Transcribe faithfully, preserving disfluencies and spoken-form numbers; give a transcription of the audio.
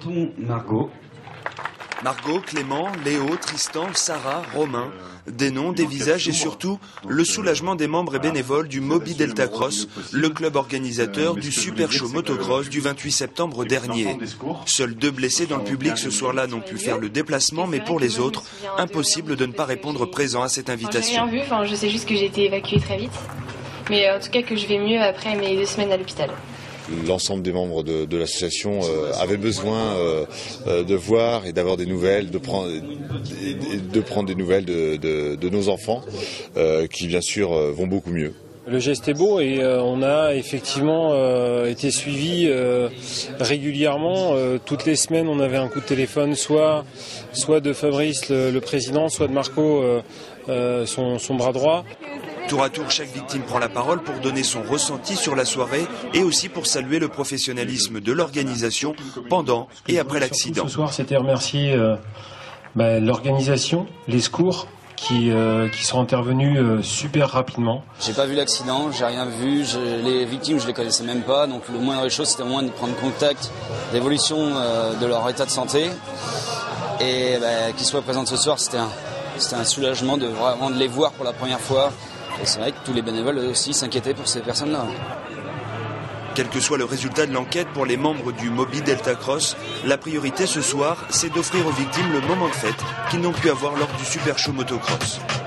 Notons Margot. Margot, Clément, Léo, Tristan, Sarah, Romain, des noms, des visages et surtout le soulagement des membres et bénévoles du Moby Delta Cross, le club organisateur du Super Show Motocross du vingt-huit septembre dernier. Seuls deux blessés dans le public ce soir-là n'ont pu faire le déplacement, mais pour les autres, impossible de ne pas répondre présent à cette invitation. J'ai rien vu, enfin, je sais juste que j'ai été évacuée très vite, mais en tout cas que je vais mieux après mes deux semaines à l'hôpital. L'ensemble des membres de, de l'association euh, avaient besoin euh, euh, de voir et d'avoir des nouvelles, de prendre, de prendre des nouvelles de, de, de nos enfants, euh, qui bien sûr euh, vont beaucoup mieux. Le geste est beau et euh, on a effectivement euh, été suivis euh, régulièrement. Euh, toutes les semaines, on avait un coup de téléphone, soit, soit de Fabrice, le, le président, soit de Marco, euh, euh, son, son bras droit. Tour à tour, chaque victime prend la parole pour donner son ressenti sur la soirée et aussi pour saluer le professionnalisme de l'organisation pendant et après l'accident. Ce soir, c'était remercier euh, bah, l'organisation, les secours qui, euh, qui sont intervenus euh, super rapidement. J'ai pas vu l'accident, j'ai rien vu, je, les victimes je les connaissais même pas, donc le moindre des choses c'était au moins de prendre contact, l'évolution euh, de leur état de santé et bah, qu'ils soient présents ce soir, c'était un, c'était un soulagement de vraiment de les voir pour la première fois. Et c'est vrai que tous les bénévoles aussi s'inquiétaient pour ces personnes-là. Quel que soit le résultat de l'enquête pour les membres du Moby Delta Cross, la priorité ce soir, c'est d'offrir aux victimes le moment de fête qu'ils n'ont pu avoir lors du Super Show Motocross.